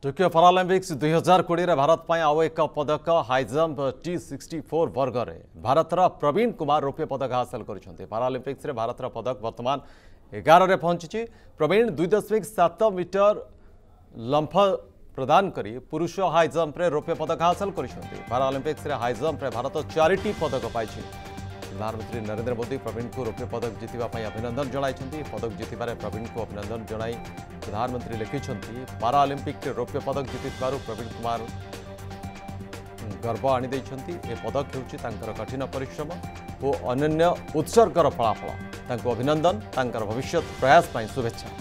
Tokyo पारालिम्पिक्स 2020 रे भारत पाई आउ एक पदक हाई जंप T64 वर्ग रे भारतर प्रवीण कुमार रौप्य पदक हासिल कर पारालिम्पिक्स रे भारतर पदक वर्तमान 11 रे पहुंची। प्रवीण 2.7 मीटर लंफ प्रदान करी पुरुष हाई जंप रे रौप्य पदक हासिल कर पारालिम्पिक्स रे हाई जंप रे भारत 4टी पदक पाई। प्रधानमंत्री नरेंद्र मोदी प्रवीण को रौप्य पदक जीतने अभिनंदन जनाई। पदक जीतबार प्रवीण को अभिनंदन जनाई प्रधानमंत्री लिखिं पारालिम्पिक रौप्य पदक जीति प्रवीण कुमार गर्व आनी पदक होकर कठिन परिश्रम और अनन्य उत्सर्गर फलाफल। अभिनंदन भविष्य प्रयास शुभेच्छा।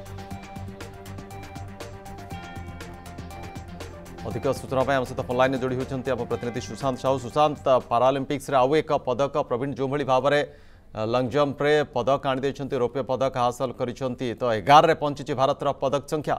अधिक सूचना आम सहित ऑनलाइन जोड़ी होती आम प्रतिनिधि सुशांत साहू। सुशांत, पारालिम्पिक्स आउ एक पदक प्रवीण जो भाव में लंग जंप रे पदक आनी रौप्य पदक हासिल कर तो 11 रे पहुंची भारत पदक संख्या।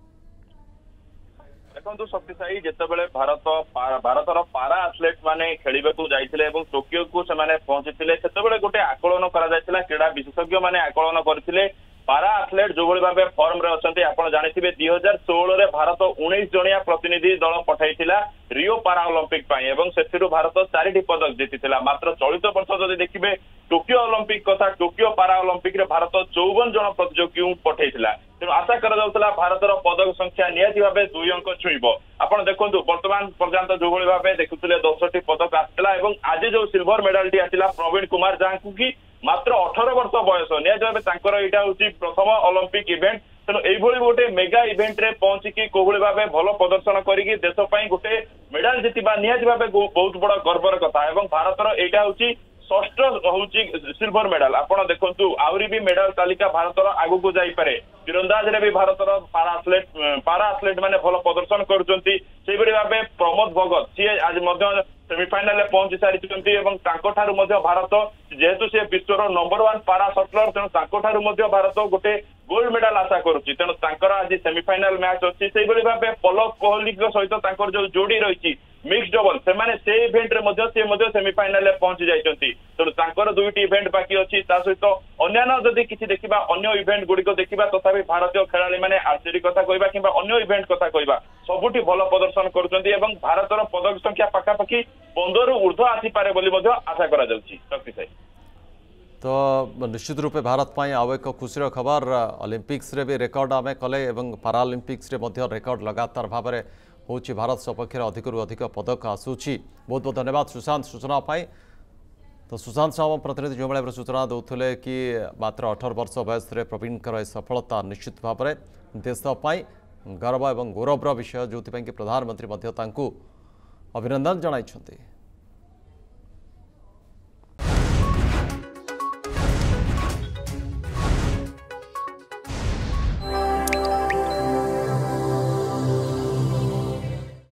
देखो शक्तिशाली जितेबाला भारतर पारा आथलेट माने खेलने को जाते टोकियो को पहुंची से गोटे आकलन करा क्रीड़ा विशेषज्ञ माने आकलन करते पारा आथलेट जो भाव फॉर्म रे अच्छे आप जानते 2016 रे भारत 19 जणिया प्रतिनिधि दल पठाई रियो पारा ओलंपिक से भारत 4टी पदक जीति मात्र चलित वर्ष जब देखिए टोकियो ओलंपिक कथा टोकियो पारा ओलंपिक रे भारत 54 जन प्रतियोगी पठाई तेणु आशा करा भारतर पदक संख्या निहाती भाव 2 अंक छुईब। आपड़ देखो वर्तमान पर्यंत जो भाव देखुले 10टी पदक आसाला आज जो सिल्वर मेडाल टी आसाला प्रवीण कुमार जहाँ कि मात्र 18 वर्ष बयस निहाती भाव यहाँ हूँ प्रथम ओलंपिक इवेंट। तेणु यही गोटे मेगा इवेंट रे पहुंचिकी कोभली भाव भल प्रदर्शन करके देश गोटे मेडाल जीतवा निहाती भाव बहुत बड़ गर्वर कथा। भारतर यहाँ हूँ षष्ठ हूँ सिल्वर मेडाल। आपड़ देखु आहरी भी मेडाल तालिका भारतर आगु को जापे तीरंदाज रे भी भारतर पारा आथलेट माने भल प्रदर्शन करुँच भाव प्रमोद भगत सी आज सेमिफाइनाल पहुंची सारी भारत जेहेतु सी विश्वर नंबर 1 पारा शटलर तेणु भारत गोटे गोल्ड मेडाल आशा करुच्ची। तेणु आज सेमिफाइनाल मैच अच्छी से भाव पलक कोहली सहित जो जोड़ी रही मिक्स डबल से इवेंट रे सेमिफाइनाल पहुंची जाइछंती। तेणु दुईटी इवेंट बाकी अच्छी सहित अन्य जदि किसी देखा अन्य इवेंट गुड़िक देखा तथापि भारतीय खेलाड़ी मैंने आर्चरी कथा कहवा कि अन्य इवेंट कथा कहवा सबुठी भल प्रदर्शन करुछंती भारतर पदक संख्या पाखापाखि 15 रु ऊर्ध्व आसीपारे बोली आशा करा जाउछि। शक्तिशाली तो निश्चित रूपे भारत पाई आउ एक खुशी खबर ओलंपिक्स रे भी रेकर्ड आम कले पारालिम्पिक्स रे मध्य रेकर्ड लगातार भाव में होची भारत सपक्ष अधिक अधिक पदक आसूची। बहुत बहुत धन्यवाद सुशांत सूचना पाई। तो सुशांत साहब प्रतिनिधि जो भाव सूचना दूसरे कि मात्र 18 वर्ष बयस प्रवीण सफलता निश्चित भाव में देशपाई गर्व और गौरवर विषय जो कि प्रधानमंत्री अभिनंदन जनाई।